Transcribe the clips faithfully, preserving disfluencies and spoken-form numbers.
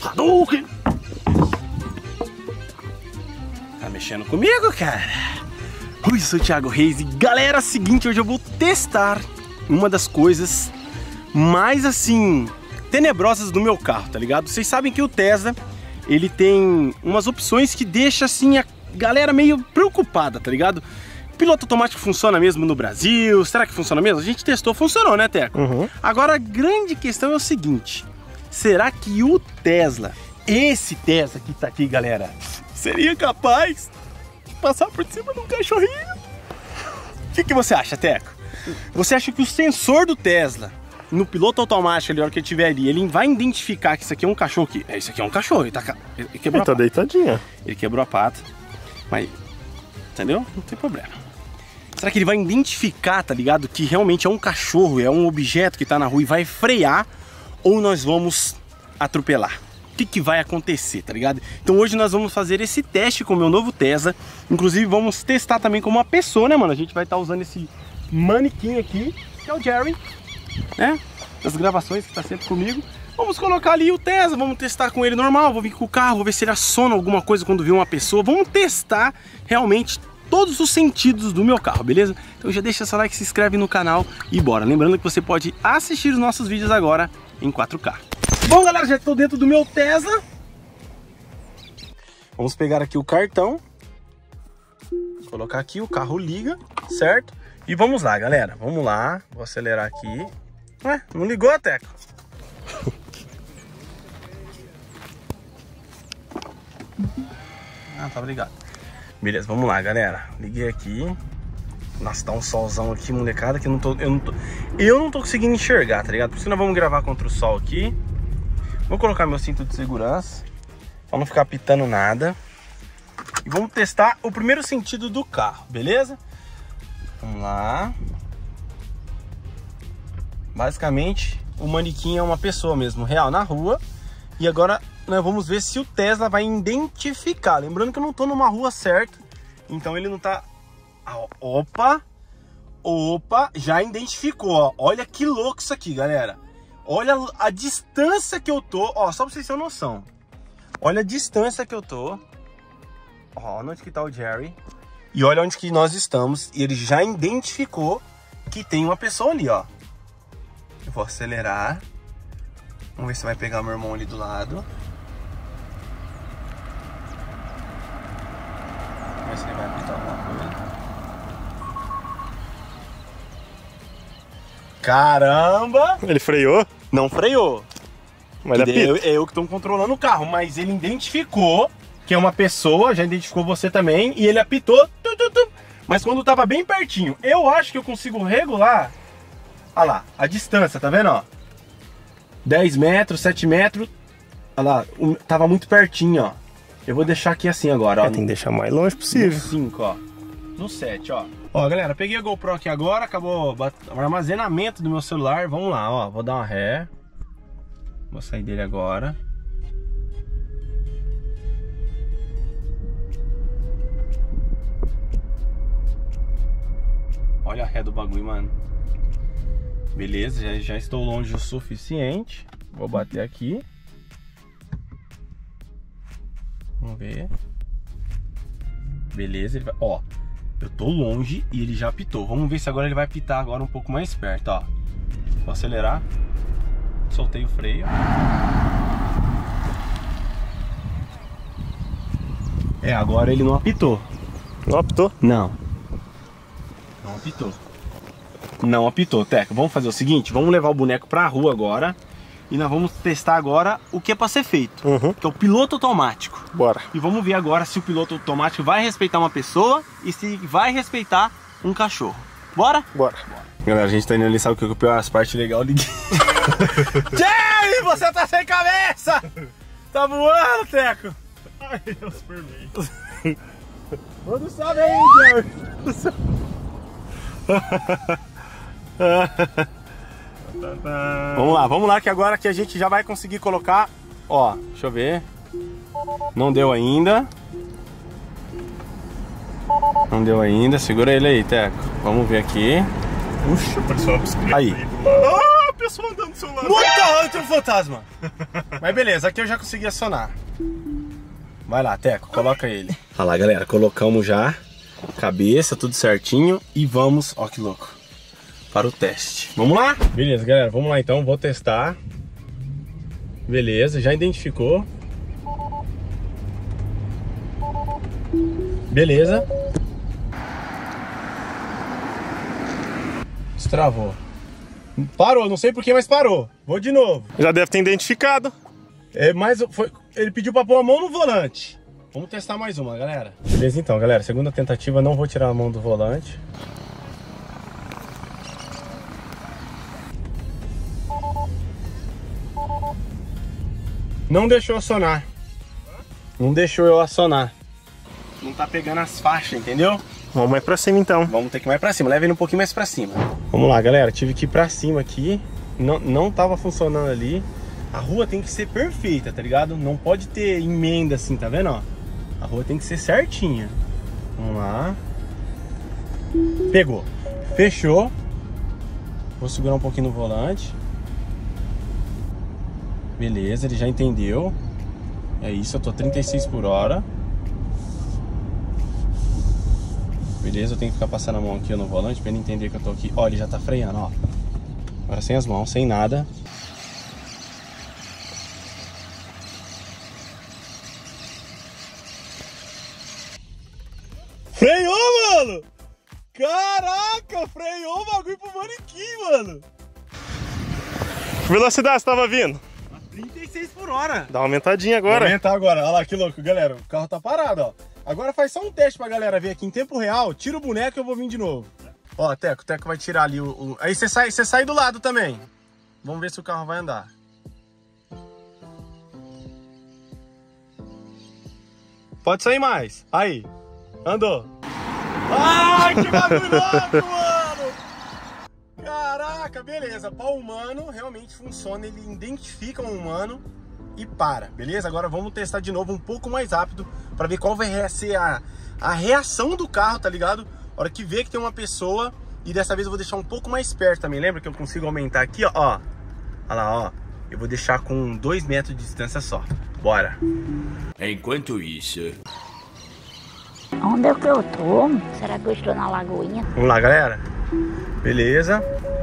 Hadouken! Tá mexendo comigo, cara? Oi, eu sou o Thiago Reis e galera, seguinte, hoje eu vou testar uma das coisas mais, assim, tenebrosas do meu carro, tá ligado? Vocês sabem que o Tesla, ele tem umas opções que deixa, assim, a galera meio preocupada, tá ligado? Piloto automático funciona mesmo no Brasil? Será que funciona mesmo? A gente testou, funcionou, né, Teco? Uhum. Agora, a grande questão é o seguinte, será que o Tesla, esse Tesla que tá aqui, galera, seria capaz de passar por cima de um cachorrinho? O que, que você acha, Teco? Você acha que o sensor do Tesla, no piloto automático, ali, a hora que ele estiver ali, ele vai identificar que isso aqui é um cachorro? Que... É, isso aqui é um cachorro, ele, tá... ele quebrou ele tá deitadinho. Ele quebrou a pata, mas... Entendeu? Não tem problema. Será que ele vai identificar, tá ligado? Que realmente é um cachorro, é um objeto que tá na rua e vai frear? Ou nós vamos atropelar? O que, que vai acontecer, tá ligado? Então hoje nós vamos fazer esse teste com o meu novo Tesla. Inclusive vamos testar também com uma pessoa, né, mano? A gente vai estar usando esse manequim aqui, que é o Jerry, né? Das gravações, que tá sempre comigo. Vamos colocar ali o Tesla, vamos testar com ele normal. Vou vir com o carro, vou ver se ele aciona alguma coisa quando vir uma pessoa. Vamos testar realmente todos os sentidos do meu carro, beleza? Então já deixa seu like, se inscreve no canal e bora. Lembrando que você pode assistir os nossos vídeos agora em quatro K. Bom, galera, já estou dentro do meu Tesla. Vamos pegar aqui o cartão. Colocar aqui, o carro liga, certo? E vamos lá, galera, vamos lá. Vou acelerar aqui. Ué, não ligou, Teco? Ah, tá ligado. Beleza, vamos lá, galera. Liguei aqui. Nossa, tá um solzão aqui, molecada, que eu não tô, eu não tô, eu não tô conseguindo enxergar, tá ligado? Por isso nós vamos gravar contra o sol aqui. Vou colocar meu cinto de segurança pra não ficar pitando nada. E vamos testar o primeiro sentido do carro, beleza? Vamos lá. Basicamente, o manequim é uma pessoa mesmo, real, na rua. E agora nós vamos ver se o Tesla vai identificar. Lembrando que eu não tô numa rua certa, então ele não tá... Opa! Opa! Já identificou, ó. Olha que louco isso aqui, galera. Olha a distância que eu tô. Ó, só pra vocês terem noção. Olha a distância que eu tô. Ó, onde que tá o Jerry. E olha onde que nós estamos. E ele já identificou que tem uma pessoa ali, ó. Eu vou acelerar. Vamos ver se vai pegar meu irmão ali do lado. Vamos ver se ele vai apitar alguma coisa. Caramba! Ele freou? Não freou. Mas ele eu, eu que estou controlando o carro, mas ele identificou que é uma pessoa, já identificou você também, e ele apitou. Tu, tu, tu, mas quando tava bem pertinho, eu acho que eu consigo regular. Olha lá, a distância, tá vendo, ó? dez metros, sete metros. Olha lá, um, tava muito pertinho, ó. Eu vou deixar aqui assim agora, ó. É, tem que deixar o mais longe possível. No cinco, ó. No sete, ó. Ó, galera, peguei a GoPro aqui agora, acabou o armazenamento do meu celular. Vamos lá, ó. Vou dar uma ré. Vou sair dele agora. Olha a ré do bagulho, mano. Beleza, já, já estou longe o suficiente. Vou bater aqui. Vamos ver. Beleza, ele vai... Ó, eu tô longe e ele já apitou. Vamos ver se agora ele vai apitar agora um pouco mais perto, ó. Vou acelerar. Soltei o freio. É, agora ele não apitou. Não apitou? Não. Não apitou. Não apitou, Teco. Vamos fazer o seguinte, vamos levar o boneco pra rua agora. E nós vamos testar agora o que é pra ser feito. Uhum. Que é o piloto automático. Bora. E vamos ver agora se o piloto automático vai respeitar uma pessoa e se vai respeitar um cachorro. Bora? Bora. Bora. Galera, a gente tá indo ali, sabe o que é o pior? As partes legais, liguei. Jerry, você tá sem cabeça! Tá voando, Teco! Ai, eu supermei. Manda salve aí, Jerry! Vamos lá, vamos lá que agora que a gente já vai conseguir colocar. Ó, deixa eu ver. Não deu ainda. Não deu ainda, segura ele aí, Teco. Vamos ver aqui. Puxa, pareceu uma bicicleta. Aí. pessoa andando do seu lado. Muito alto um fantasma. Mas beleza, aqui eu já consegui acionar. Vai lá, Teco, coloca ele. Olha lá, galera, colocamos já cabeça, tudo certinho. E vamos, ó que louco, para o teste. Vamos lá? Beleza, galera, vamos lá então, vou testar. Beleza, já identificou. Beleza. Destravou. Parou, não sei porquê, mas parou. Vou de novo. Já deve ter identificado. É, mas foi, ele pediu pra pôr a mão no volante. Vamos testar mais uma, galera. Beleza então, galera. Segunda tentativa, não vou tirar a mão do volante. Não deixou acionar. Não deixou eu acionar. Não tá pegando as faixas, entendeu? Vamos mais pra cima então. Vamos ter que ir mais pra cima. Leva ele um pouquinho mais pra cima. Vamos lá, galera. Tive que ir pra cima aqui. Não, não tava funcionando ali. A rua tem que ser perfeita, tá ligado? Não pode ter emenda assim, tá vendo, ó? A rua tem que ser certinha. Vamos lá. Pegou. Fechou. Vou segurar um pouquinho no volante. Beleza, ele já entendeu. É isso, eu tô trinta e seis por hora. Beleza, eu tenho que ficar passando a mão aqui no volante pra ele entender que eu tô aqui. Ó, ele já tá freando, ó. Agora sem as mãos, sem nada. Freou, mano! Caraca, freou o bagulho pro manequim, mano! Que velocidade você tava vindo? A trinta e seis por hora. Dá uma aumentadinha agora. Vou aumentar agora, olha lá que louco, galera. O carro tá parado, ó. Agora faz só um teste pra galera ver aqui em tempo real. Tira o boneco e eu vou vir de novo. Ó, Teco, o Teco vai tirar ali o... o... Aí você sai, você sai do lado também. Vamos ver se o carro vai andar. Pode sair mais. Aí. Andou. Ai, que bagulho louco, mano! Caraca, beleza. Para o humano, realmente funciona. Ele identifica um humano e para, beleza? Agora vamos testar de novo um pouco mais rápido para ver qual vai ser a, a reação do carro, tá ligado? A hora que vê que tem uma pessoa. E dessa vez eu vou deixar um pouco mais perto também. Lembra que eu consigo aumentar aqui, ó? Ó. Olha lá, ó. Eu vou deixar com dois metros de distância só. Bora. Enquanto isso... Onde é que eu tô? Será que eu estou na lagoinha? Vamos lá, galera. Beleza.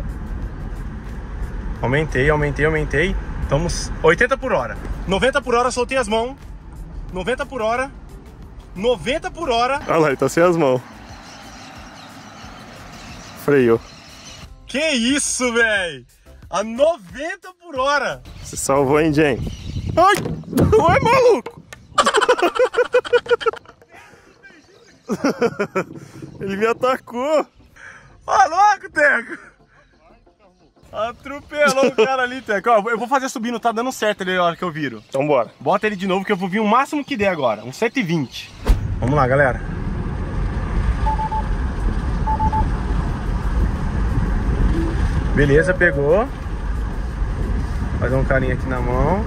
Aumentei, aumentei, aumentei. Estamos oitenta por hora. noventa por hora, soltei as mãos. noventa por hora. noventa por hora. Olha lá, ele tá sem as mãos. Freio. Que isso, velho? A noventa por hora. Você salvou, hein, Jen? Ai! Oi, maluco! Ele me atacou. Ó, louco, Teco. Atropelou o cara ali, Teco. Ó, eu vou fazer subindo, tá dando certo ali na hora que eu viro. Então bora. Bota ele de novo que eu vou vir o máximo que der agora. Um cento e vinte. Vamos lá, galera. Beleza, pegou. Fazer um carinho aqui na mão.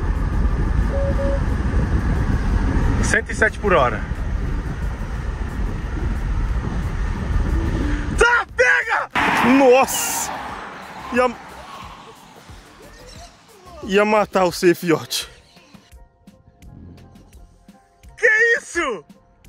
cento e sete por hora. Tá, pega! Nossa! Ia... Ia matar o seu fiote. Que isso?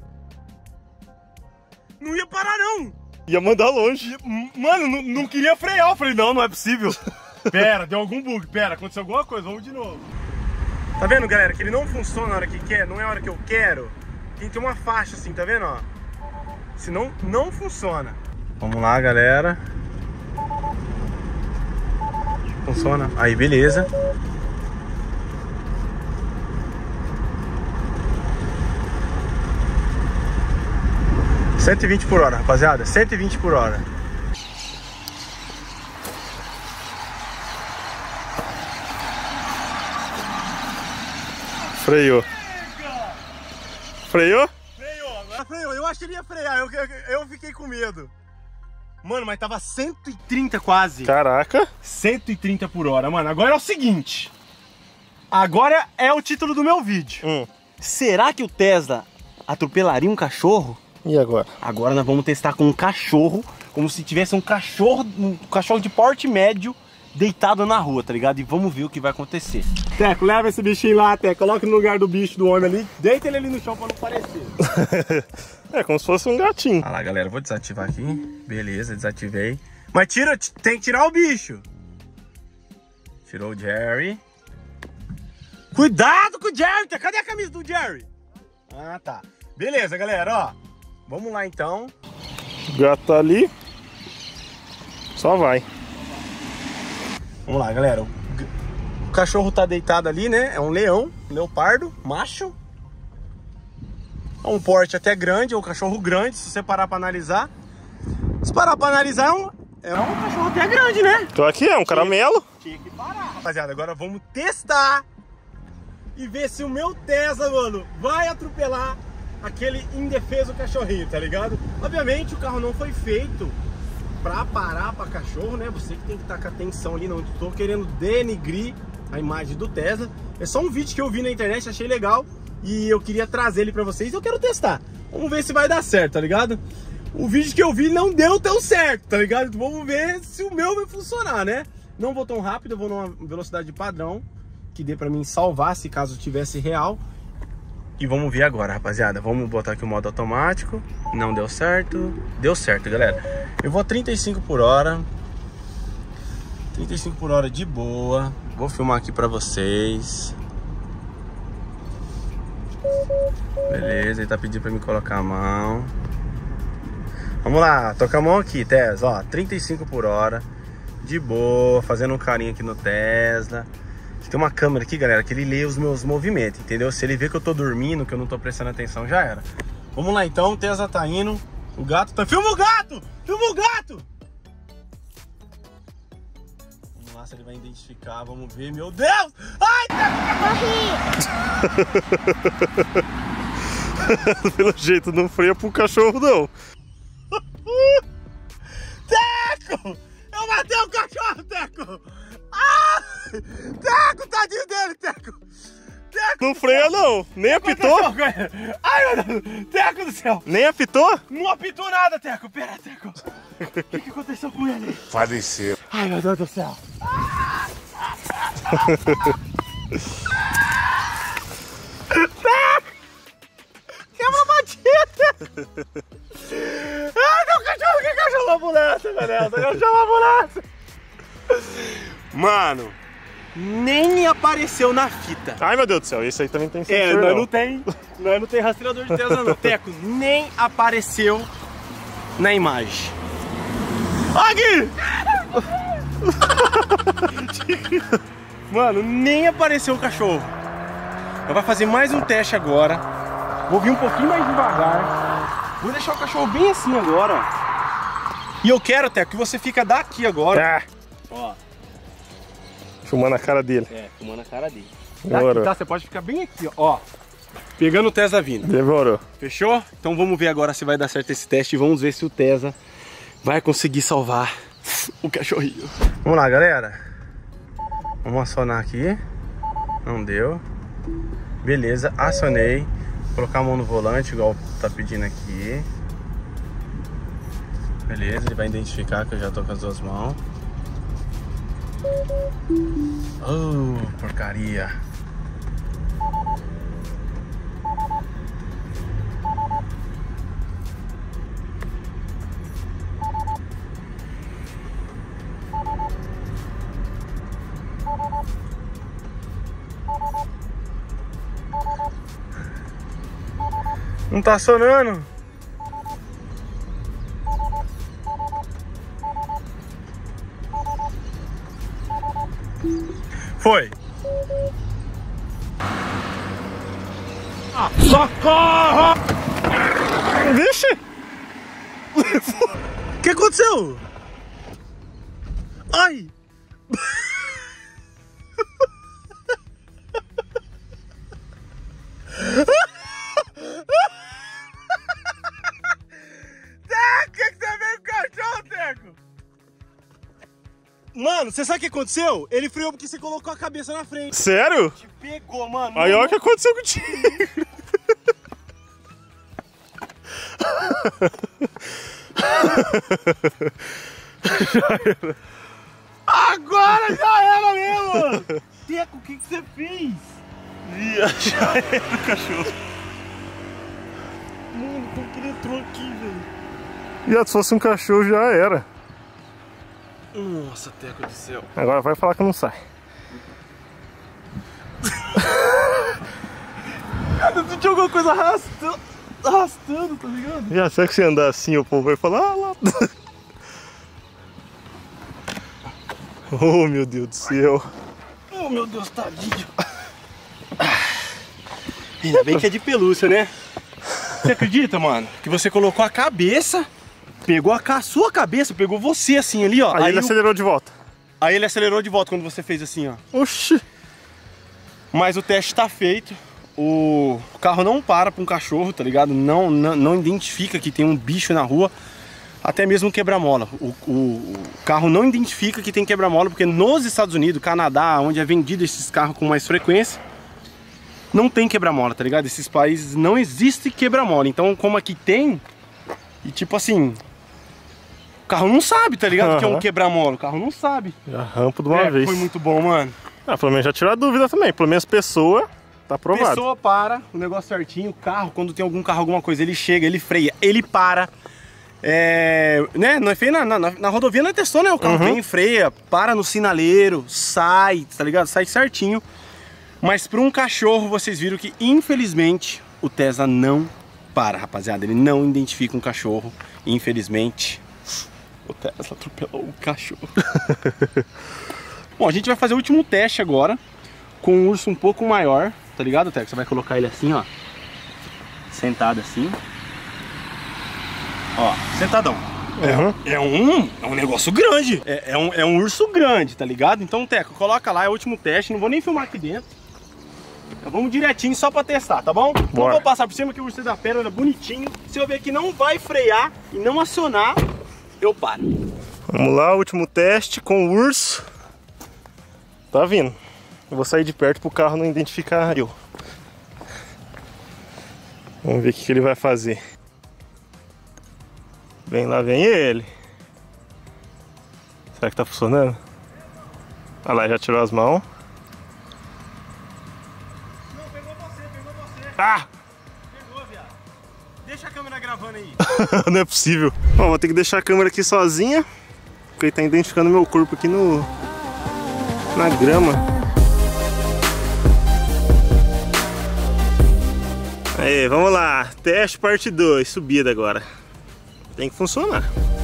Não ia parar, não. Ia mandar longe. Mano, não, não queria frear. Eu falei, não, não é possível. Pera, deu algum bug. Pera, aconteceu alguma coisa. Vamos de novo. Tá vendo, galera? Que ele não funciona na hora que quer. Não é a hora que eu quero. Tem que ter uma faixa assim, tá vendo? Ó? Senão, não funciona. Vamos lá, galera. Funciona. Aí, beleza. cento e vinte por hora, rapaziada. cento e vinte por hora. Freou. Freou? Freou, agora freou. Eu achei que ele ia frear, eu, eu, eu fiquei com medo. Mano, mas tava cento e trinta quase. Caraca. cento e trinta por hora, mano. Agora é o seguinte. Agora é o título do meu vídeo. Hum. Será que o Tesla atropelaria um cachorro? E agora? Agora nós vamos testar com um cachorro, como se tivesse um cachorro, um cachorro de porte médio deitado na rua, tá ligado? E vamos ver o que vai acontecer. Teco, leva esse bichinho lá, Teco. Coloca no lugar do bicho do homem ali. Deita ele ali no chão pra não parecer. É como se fosse um gatinho. Olha lá, galera, vou desativar aqui. Beleza, desativei. Mas tira, tem que tirar o bicho. Tirou o Jerry. Cuidado com o Jerry! Cadê a camisa do Jerry? Ah, tá. Beleza, galera, ó. Vamos lá, então. O gato tá ali. Só vai. Vamos lá, galera. O cachorro tá deitado ali, né? É um leão, um leopardo, macho. É um porte até grande, é um cachorro grande, se você parar pra analisar. Se parar pra analisar, é um, é um cachorro até grande, né? Tô aqui, é um caramelo. Tinha que parar. Rapaziada, agora vamos testar e ver se o meu Tesla, mano, vai atropelar aquele indefeso cachorrinho, tá ligado? Obviamente o carro não foi feito pra parar pra cachorro, né? Você que tem que estar com atenção ali, não tô querendo denigrir a imagem do Tesla. É só um vídeo que eu vi na internet, achei legal e eu queria trazer ele pra vocês e eu quero testar. Vamos ver se vai dar certo, tá ligado? O vídeo que eu vi não deu tão certo, tá ligado? Então vamos ver se o meu vai funcionar, né? Não vou tão rápido, eu vou numa velocidade padrão que dê pra mim salvar se caso tivesse real. E vamos ver agora, rapaziada. Vamos botar aqui o modo automático. Não deu certo. Deu certo, galera. Eu vou a trinta e cinco por hora. trinta e cinco por hora de boa. Vou filmar aqui pra vocês. Beleza, ele tá pedindo pra me colocar a mão. Vamos lá, toca a mão aqui, Tesla. Ó, trinta e cinco por hora. De boa, fazendo um carinho aqui no Tesla. Tem uma câmera aqui, galera, que ele lê os meus movimentos, entendeu? Se ele vê que eu tô dormindo, que eu não tô prestando atenção, já era. Vamos lá então, o Tesla tá indo. O gato tá... Filma o gato! Filma o gato! Vamos lá se ele vai identificar, vamos ver. Meu Deus! Ai, Teco! Pelo jeito não freia pro cachorro, não. Teco! Eu matei o cachorro, Teco! Ah! Teco, tadinho dele, Teco! Teco! Não freia, não. Nem apitou? Ai, meu Deus! Teco do céu! Nem apitou? Não apitou nada, Teco! Pera, Teco! O que, que aconteceu com ele? Faleceu. Ai, meu Deus do céu! Teco! Quebra a batida! Ai, meu cachorro! Que cachorro? Ambulância, meu Deus! Eu chamo a ambulância! Mano, nem apareceu na fita. Ai, meu Deus do céu, esse aí também tem sensor, É, não. nós não tem, nós não tem rastreador de Tesla não. Teco, nem apareceu na imagem. Aqui! Mano, nem apareceu o cachorro. Eu vou fazer mais um teste agora. Vou vir um pouquinho mais devagar. Vou deixar o cachorro bem assim agora, ó. E eu quero, Teco, que você fica daqui agora. Ah, Ó. filmando a cara dele. É, filmando a cara dele. Demorou. Daqui, tá? Você pode ficar bem aqui, ó. Pegando o Tesla vindo. Demorou. Fechou? Então vamos ver agora se vai dar certo esse teste e vamos ver se o Tesla vai conseguir salvar o cachorrinho. Vamos lá, galera. Vamos acionar aqui. Não deu. Beleza, acionei. Vou colocar a mão no volante, igual tá pedindo aqui. Beleza, ele vai identificar que eu já tô com as duas mãos. Oh, porcaria. Não tá sonando. Foi. Ah, socorro! Vixe! O que aconteceu? Ai! Teco, que você veio com o cachorro, Teco? Mano, você sabe o que aconteceu? Ele freou porque você colocou a cabeça na frente. Sério? Te pegou, mano. Aí olha o que aconteceu contigo. Agora já era mesmo! Teco, o que, que você fez? Ih, já era o cachorro. Mano, como que ele entrou aqui, velho? E se fosse um cachorro já era. Nossa, Teco do céu. Agora vai falar que não sai. Cara, tu tinha alguma coisa arrastando, arrastando, tá ligado? Já será que você andar assim, o povo vai falar, ah lá. Oh, meu Deus do céu. Oh, meu Deus, tadinho. Ainda bem que é de pelúcia, né? Você acredita, mano? Que você colocou a cabeça, pegou a, a sua cabeça, pegou você assim ali, ó. Aí, Aí ele o... acelerou de volta. Aí ele acelerou de volta quando você fez assim, ó. Oxi. Mas o teste tá feito. O carro não para pra um cachorro, tá ligado? Não, não, não identifica que tem um bicho na rua. Até mesmo um quebra-mola. O, o, o carro não identifica que tem quebra-mola, porque nos Estados Unidos, Canadá, onde é vendido esses carros com mais frequência, não tem quebra-mola, tá ligado? Esses países não existe quebra-mola. Então, como aqui tem, e tipo assim, o carro não sabe, tá ligado? Uhum. Que é um quebra-mola. O carro não sabe. Já rampo de uma é, vez. Foi muito bom, mano. Ah, pelo menos já tirou a dúvida também. Pelo menos pessoa tá aprovado. Pessoa para, o negócio certinho. O carro, quando tem algum carro, alguma coisa, ele chega, ele freia, ele para. É, né, nós fez na, na, na rodovia, nós testou, né? O carro uhum. vem, freia, para no sinaleiro, sai, tá ligado? Sai certinho. Mas para um cachorro, vocês viram que, infelizmente, o Tesla não para, rapaziada. Ele não identifica um cachorro, infelizmente. O Tesla atropelou o cachorro. Bom, a gente vai fazer o último teste agora, com um urso um pouco maior, tá ligado, Teco? Você vai colocar ele assim, ó, sentado assim. Ó, sentadão. Uhum. É, é, um, é um negócio grande. É, é, um, é um urso grande, tá ligado? Então, Teco, coloca lá, é o último teste. Não vou nem filmar aqui dentro. Então, vamos direitinho só pra testar, tá bom? Não vou passar por cima que o urso da pérola é bonitinho. Se eu ver que não vai frear e não acionar, eu paro. Vamos lá, último teste com o urso. Tá vindo. Eu vou sair de perto pro carro não identificar eu. Vamos ver o que, que ele vai fazer. Vem lá, vem ele. Será que tá funcionando? Olha lá, já tirou as mãos. Não, pegou você, pegou você. Ah! Pegou, viado. Deixa a câmera gravando aí. Não é possível. Bom, vou ter que deixar a câmera aqui sozinha, porque ele tá identificando meu corpo aqui no... na grama. Aí, vamos lá. Teste parte dois, subida agora. Tem que funcionar.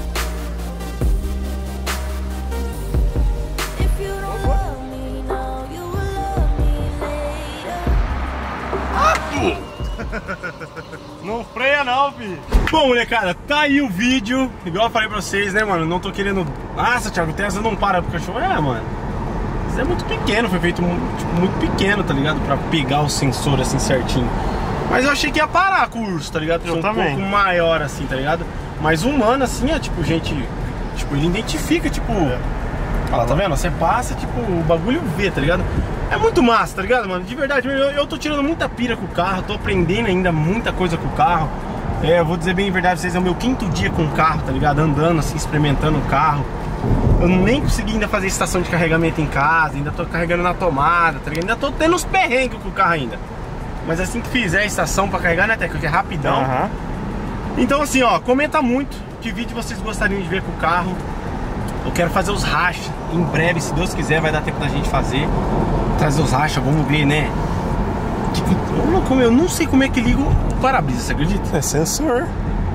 Não freia não, filho. Bom, molecada, tá aí o vídeo. Igual eu falei pra vocês, né, mano? Não tô querendo... Nossa, Thiago, o Tesla não para pro cachorro. É, mano. Isso é muito pequeno, foi feito tipo, muito pequeno, tá ligado? Pra pegar o sensor assim certinho. Mas eu achei que ia parar com o urso, tá ligado? Eu um também. pouco maior assim, tá ligado? Mas humano assim, é tipo, gente... Tipo, ele identifica, tipo... Olha lá, tá vendo? Você passa, tipo, o bagulho vê, tá ligado? É muito massa, tá ligado, mano? De verdade, eu, eu tô tirando muita pira com o carro, tô aprendendo ainda muita coisa com o carro. É, eu vou dizer bem a verdade pra vocês, é o meu quinto dia com o carro, tá ligado? Andando assim, experimentando o carro. Eu nem consegui ainda fazer estação de carregamento em casa, ainda tô carregando na tomada, tá ligado? Ainda tô tendo uns perrengues com o carro ainda. Mas assim que fizer a estação pra carregar, né, Teco? Que é rapidão. Uhum. Então assim, ó, comenta muito que vídeo vocês gostariam de ver com o carro. Eu quero fazer os rachas em breve, se Deus quiser, vai dar tempo da gente fazer. Trazer os rachas, vamos ver, né? Tipo, eu, eu não sei como é que liga o para-brisa, você acredita? É sensor.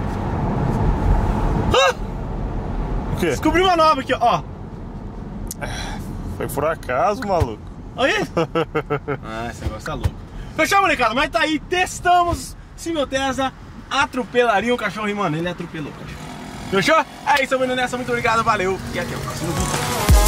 Ah! O quê? Descobri uma nova aqui, ó. Foi por acaso, maluco. Olha aí. Ah, esse negócio tá louco. Fechou, molecada? Mas tá aí, testamos se meu Tesla atropelaria um cachorro. E, mano, ele atropelou o cachorro. Fechou? É isso, eu vou indo nessa. Muito obrigado, valeu. E até o próximo vídeo.